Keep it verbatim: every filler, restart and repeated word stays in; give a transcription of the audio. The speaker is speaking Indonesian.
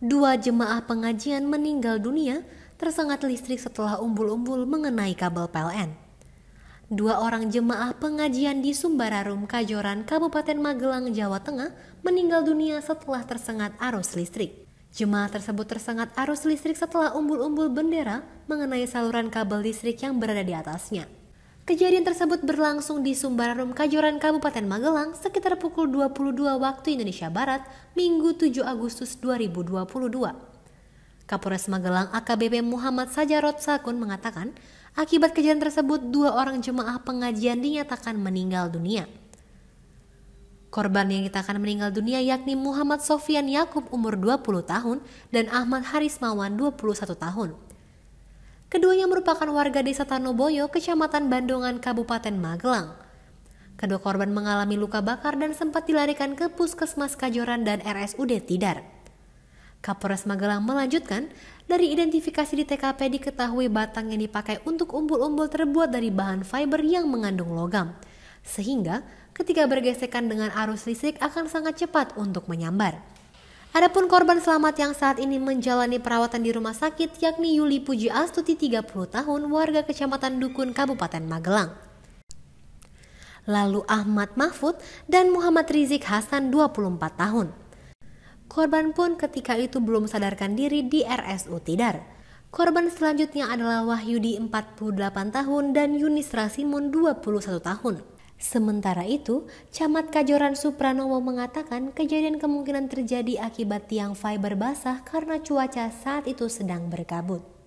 Dua jemaah pengajian meninggal dunia tersengat listrik setelah umbul-umbul mengenai kabel P L N. Dua orang jemaah pengajian di Sumbararum, Kajoran, Kabupaten Magelang, Jawa Tengah meninggal dunia setelah tersengat arus listrik. Jemaah tersebut tersengat arus listrik setelah umbul-umbul bendera mengenai saluran kabel listrik yang berada di atasnya. Kejadian tersebut berlangsung di Sumbararum, Kajoran, Kabupaten Magelang sekitar pukul dua puluh dua waktu Indonesia Barat, Minggu tujuh Agustus dua ribu dua puluh dua. Kapolres Magelang A K B P Muhammad Sajarot Sakun mengatakan, akibat kejadian tersebut dua orang jemaah pengajian dinyatakan meninggal dunia. Korban yang dinyatakan meninggal dunia yakni Muhammad Sofian Yakub umur dua puluh tahun dan Ahmad Harismawan dua puluh satu tahun. Keduanya merupakan warga desa Tanoboyo, Kecamatan Bandongan, Kabupaten Magelang. Kedua korban mengalami luka bakar dan sempat dilarikan ke Puskesmas Kajoran dan R S U D Tidar. Kapolres Magelang melanjutkan, dari identifikasi di T K P diketahui batang yang dipakai untuk umbul-umbul terbuat dari bahan fiber yang mengandung logam, sehingga ketika bergesekan dengan arus listrik akan sangat cepat untuk menyambar. Adapun korban selamat yang saat ini menjalani perawatan di rumah sakit yakni Yuli Puji Astuti tiga puluh tahun, warga Kecamatan Dukun, Kabupaten Magelang. Lalu Ahmad Mahfud dan Muhammad Rizik Hasan dua puluh empat tahun. Korban pun ketika itu belum sadarkan diri di R S U Tidar. Korban selanjutnya adalah Wahyudi empat puluh delapan tahun dan Yunis Rasimun dua puluh satu tahun. Sementara itu, Camat Kajoran Supranowo mengatakan kejadian kemungkinan terjadi akibat tiang fiber basah karena cuaca saat itu sedang berkabut.